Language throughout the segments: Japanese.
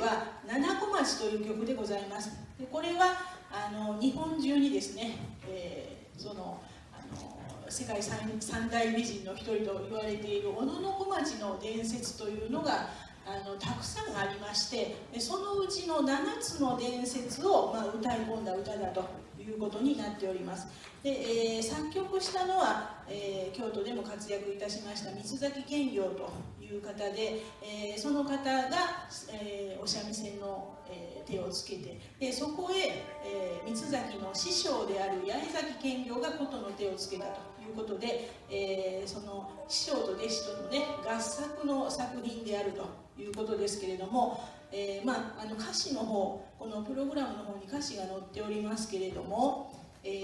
は七小町という曲でございます。でこれは日本中にですね、世界三大美人の一人と言われている小野小町の伝説というのがたくさんありまして、そのうちの7つの伝説を、歌い込んだ歌だということになっております。で、作曲したのは、京都でも活躍いたしました三崎顕行という方で、その方が、お三味線の、手をつけて、でそこへ、三崎の師匠である八重崎顕行が琴の手をつけたということで、その師匠と弟子とのね合作の作品であるということですけれども、歌詞の方、このプログラムの方に歌詞が載っておりますけれども、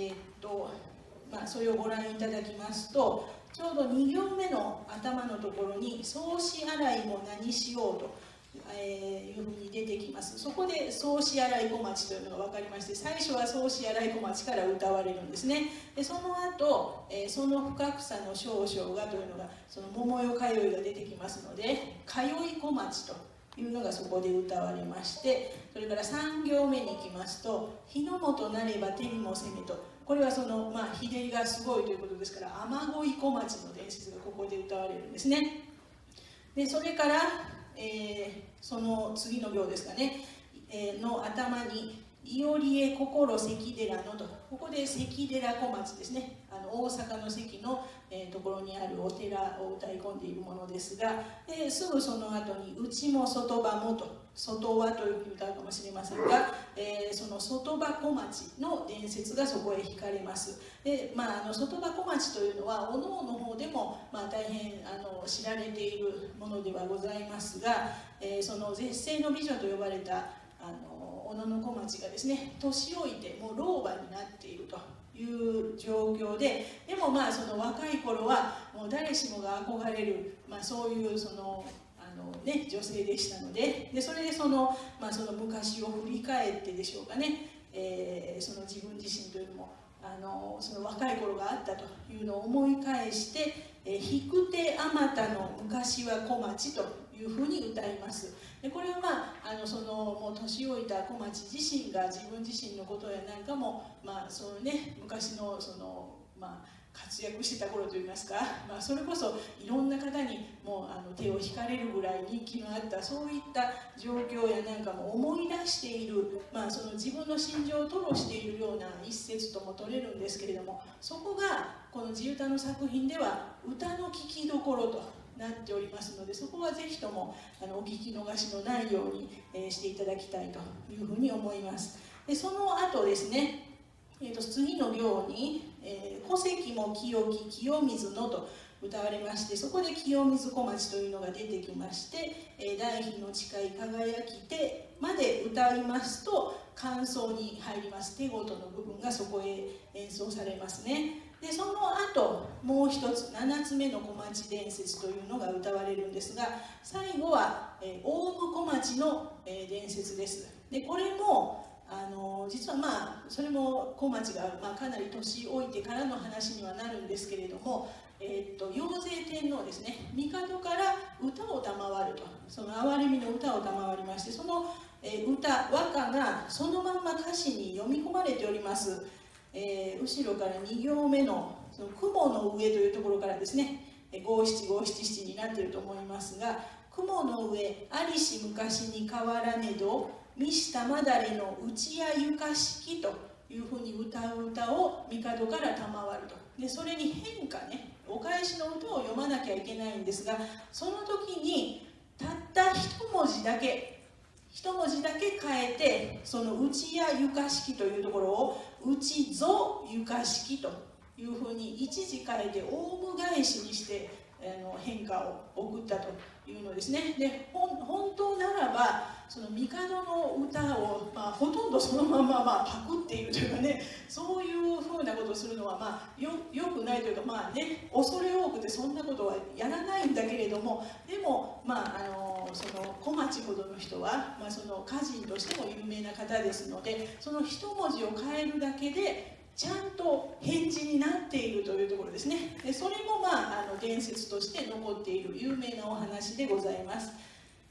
それをご覧いただきますと、ちょうど2行目の頭のところに「総し洗いも何しよう」というふうに出てきます。そこで「総し洗い小町」というのが分かりまして、最初は「総し洗い小町」から歌われるんですね。でその後、その深草の少々がというのが、その桃代通いが出てきますので「通い小町」というのがそこで歌われまして、それから3行目に行きますと「日の本なれば手にも攻め」と、これは日照りがすごいということですから、雨乞い小町の伝説がここで歌われるんですね。でそれから、その次の行ですかね、の頭に「いおりえ心関寺の」と、ここで関寺小町ですね、大阪の関の、ところにあるお寺を歌い込んでいるものですが、すぐその後に「うちも外場も」と、外はというふうに歌うかもしれませんが、その外場小町の伝説がそこへ惹かれます。で、外場小町というのはお能の方でも、大変知られているものではございますが、その絶世の美女と呼ばれた小野小町がですね、年老いてもう老婆になっているという状況で、でもその若い頃はもう誰しもが憧れる、そういう女性でしたので、それでその昔を振り返ってでしょうかね、その自分自身というのもその若い頃があったというのを思い返して「引く手あまたの昔は小町」というふうに歌います。でこれはもう年老いた小町自身が自分自身のことやなんかも、昔の活躍してた頃といいますか、それこそいろんな方にもう手を引かれるぐらい人気のあった、そういった状況やなんかも思い出している、その自分の心情を吐露しているような一節とも取れるんですけれども、そこがこの地唄の作品では歌の聴きどころとなっておりますので、そこはぜひともお聞き逃しのないようにしていただきたいというふうに思います。でその後ですね、次の行に「戸籍も清き清水の」と歌われまして、そこで清水小町というのが出てきまして「大日の誓い輝きて」まで歌いますと間奏に入ります。手事の部分がそこへ演奏されますね。でその後もう一つ7つ目の小町伝説というのが歌われるんですが、最後は大武小町の伝説です。でこれも実はそれも小町がかなり年老いてからの話にはなるんですけれども、陽勢天皇ですね、帝から歌を賜ると、その憐れみの歌を賜りまして、その歌和歌がそのまんま歌詞に読み込まれております。後ろから2行目の「その雲の上」というところからですね、五七五七七になっていると思いますが「雲の上ありし昔に変わらねど見したまだれのうちやゆかしき」というふうに歌う歌を帝から賜ると。でそれに変化ね、お返しの歌を読まなきゃいけないんですが、その時にたった一文字だけ変えて、その「うちやゆかしき」というところを「うちぞゆかしき」というふうに一字変えてオウム返しにして変化を送ったというのですね。で本当ならばその帝の歌を、ほとんどそのままパクっているというかね、そういうふうなことをするのはよくないというか、恐れ多くてそんなことはやらないんだけれども、でもその小町ほどの人は、その歌人としても有名な方ですので、その一文字を変えるだけでちゃんと返事になっているというところですね。でそれも伝説として残っている有名なお話でございます。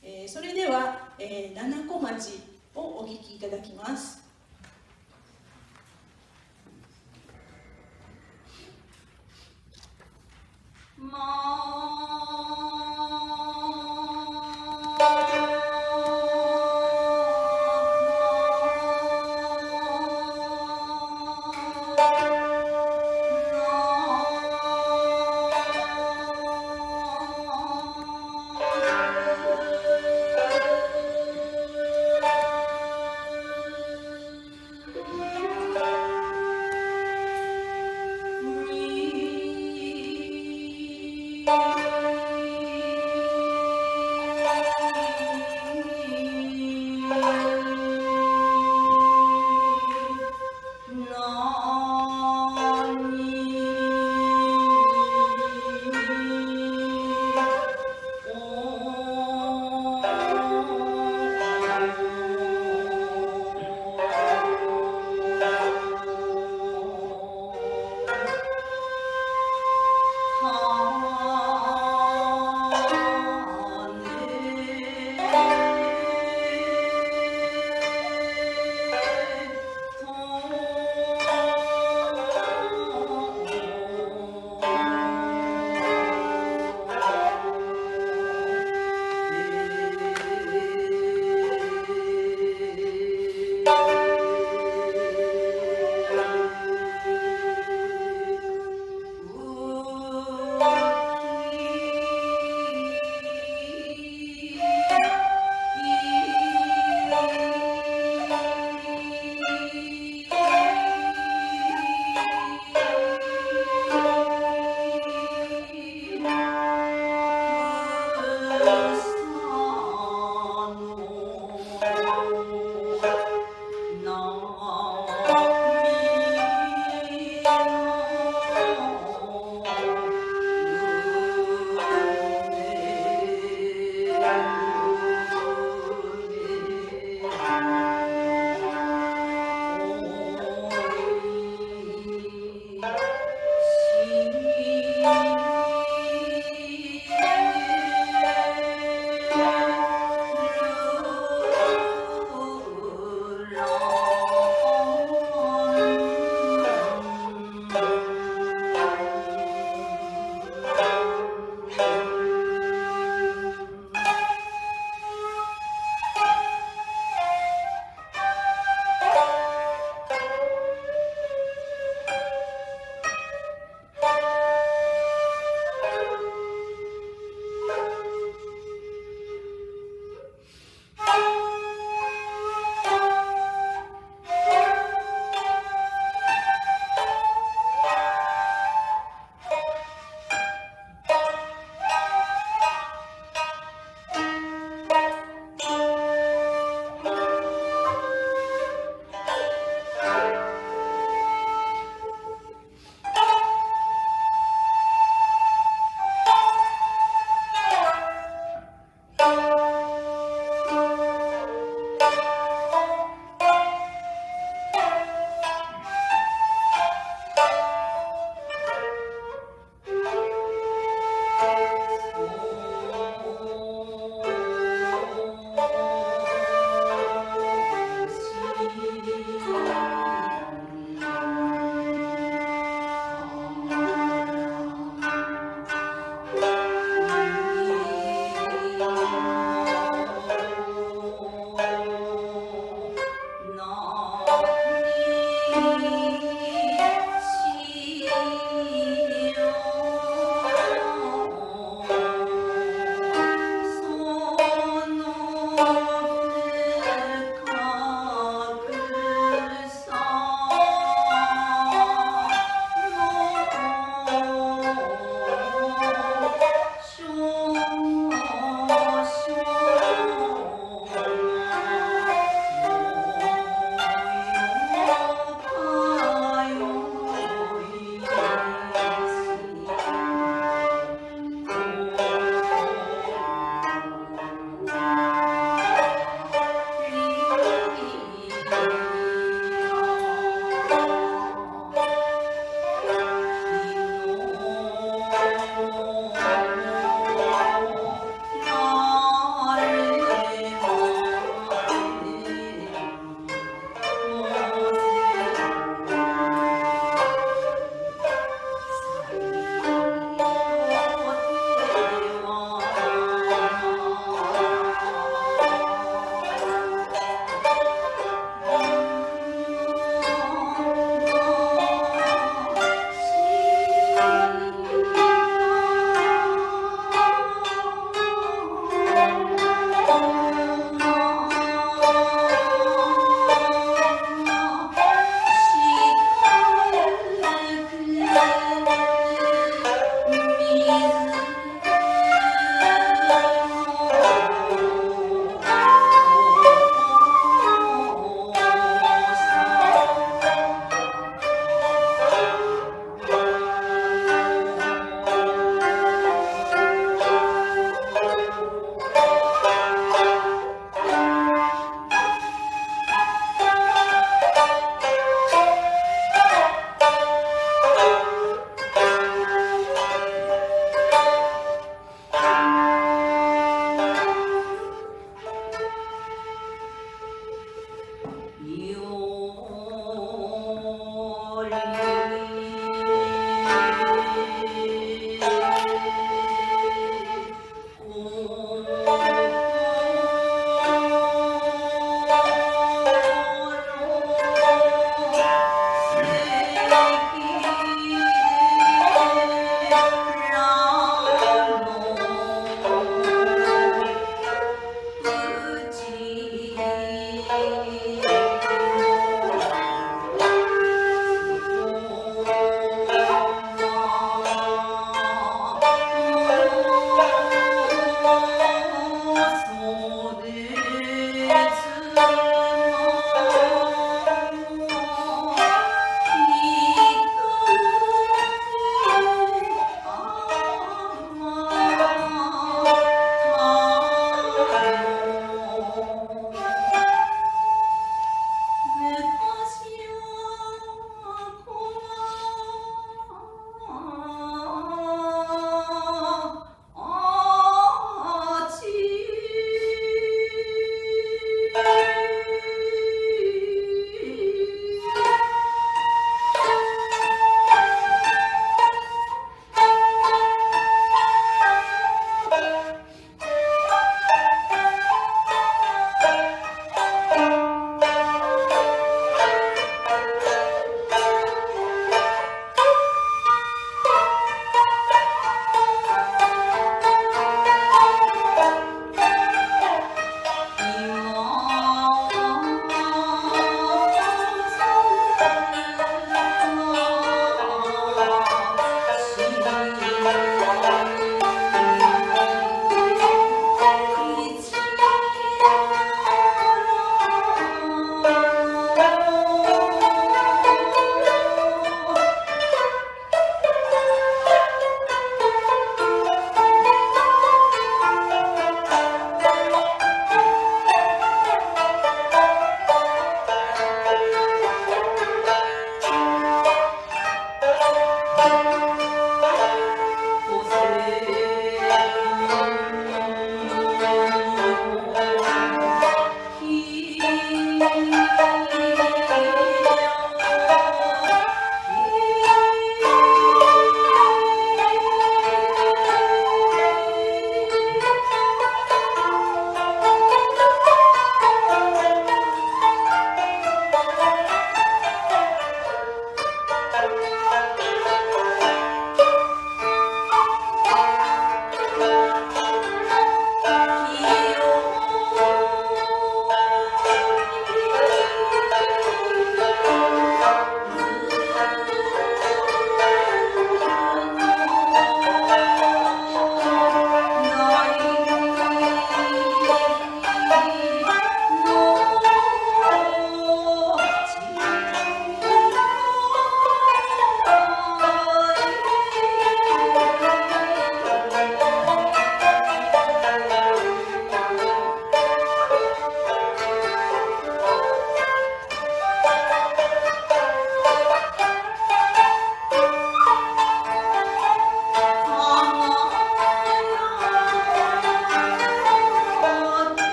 それでは、七小町をお聴きいただきます。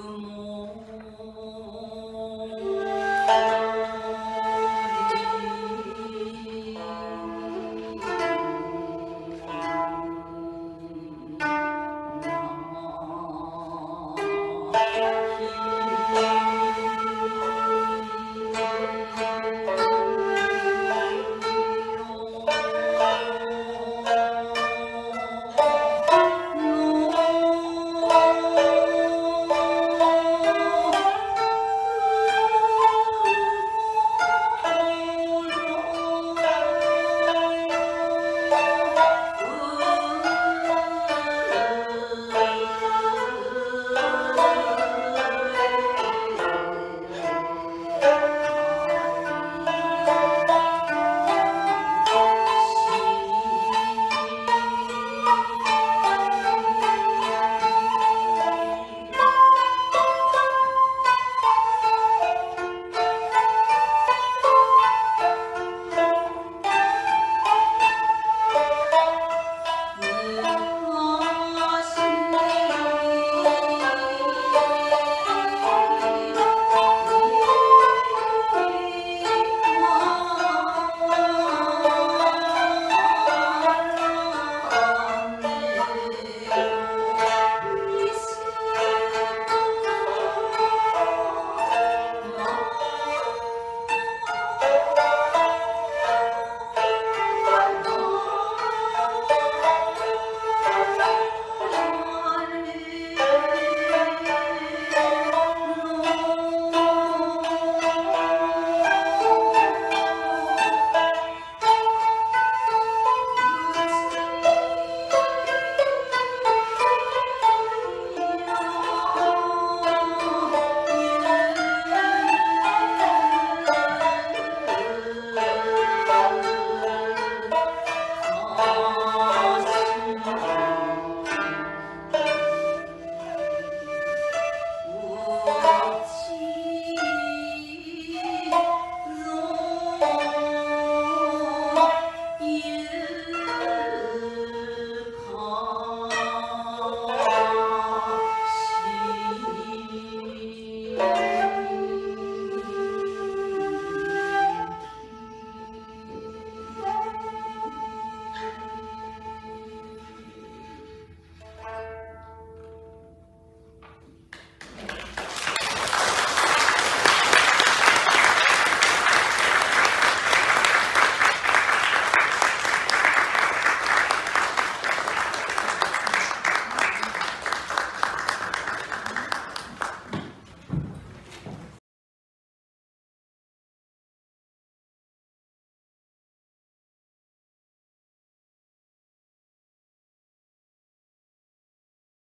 Oh